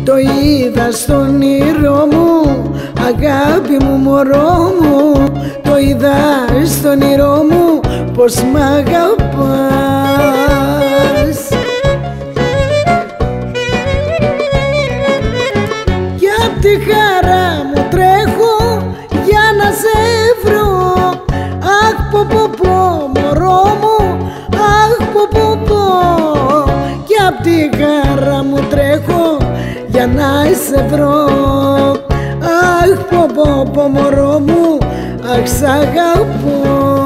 Το είδα στον όνειρό μου, αγάπη μου, μωρό μου. Το είδα στον όνειρό μου πως μ' αγαπάς. Κι απ' τη χαρά μου τρέχω για να σε βρω. Αχ πω πω πω μωρό μου, αχ πω πω πω. Κι απ' τη χαρά μου τρέχω για να σε βρω. Αχ πω πω πω μωρό μου, αχ σ' αγαπώ.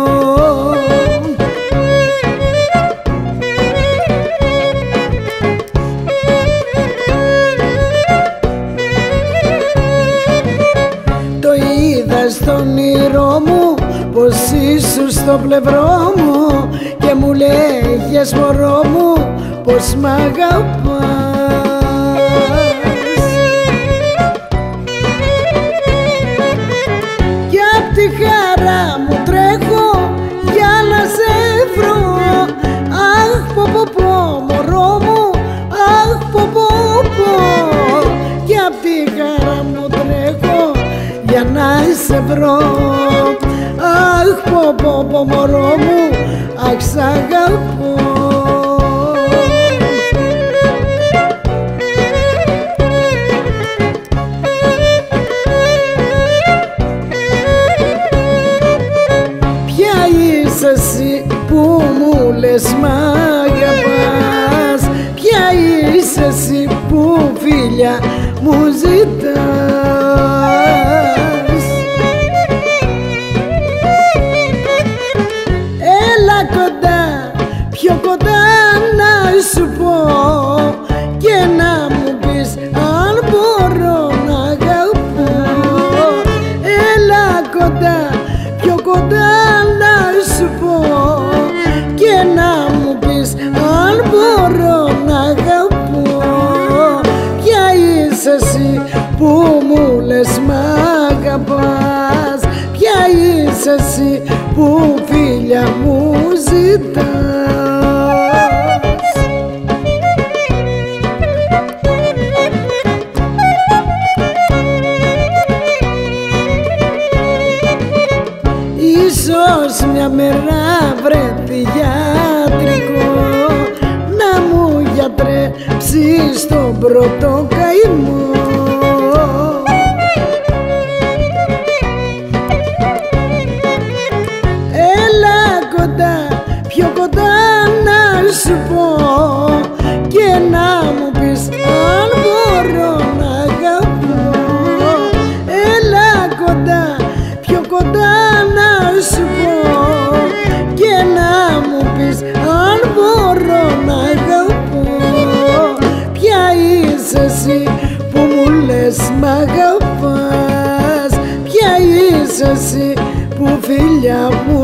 Το είδα στον όνειρό μου πως ήσουν στο πλευρό μου και μου λέγες μωρό μου πως μ' αγαπάς. Κι απ' τη χαρά μου τρέχω για να σε βρω. Αχ πω πω πω μωρό μου, αχ πω πω πω. Κι απ' τη χαρά μου τρέχω για να σε βρω. Αχ πω πω πω μωρό μου, αχ σ' αγαπώ. Ποια είσαι εσύ που μου λες μ' αγαπάς? Ποια είσαι εσύ που φίλια μου ζητάς? Έλα κοντά, πιο κοντά να σου πω και να μου πεις αν μπορώ να αγαπώ. Έλα κοντά, πιο κοντά να σου πω και να μου πεις αν μπορώ να αγαπώ. Ποια είσαι εσύ που μου λες μ' αγαπάς? Ποια είσαι εσύ που φίλια μου ζητάς? Ίσως μια μέρα βρεθεί γιατρικό να μου γιατρέψεις τον πρώτο καημό. Έλα κοντά, πιο κοντά να σου πω και να μου πεις αν μπορώ να αγαπώ. Έλα κοντά, πιο κοντά να σου πω και να μου πεις αν μπορώ να αγαπώ. Ποια είσαι εσύ που μου λες μ' αγαπάς? Ποια είσαι εσύ που φίλια μου